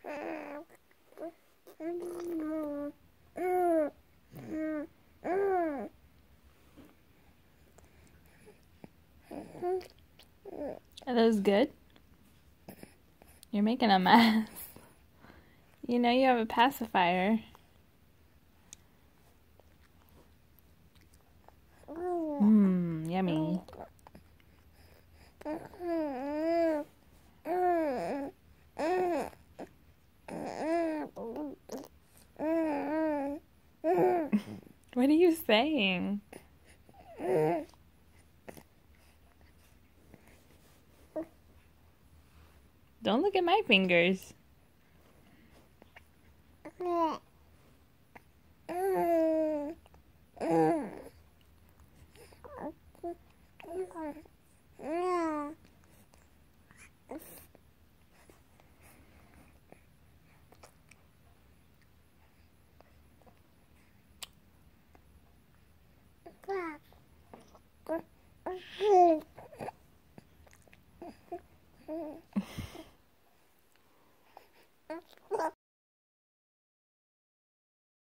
Are those good? You're making a mess. You know you have a pacifier. Yummy. What are you saying? Don't look at my fingers.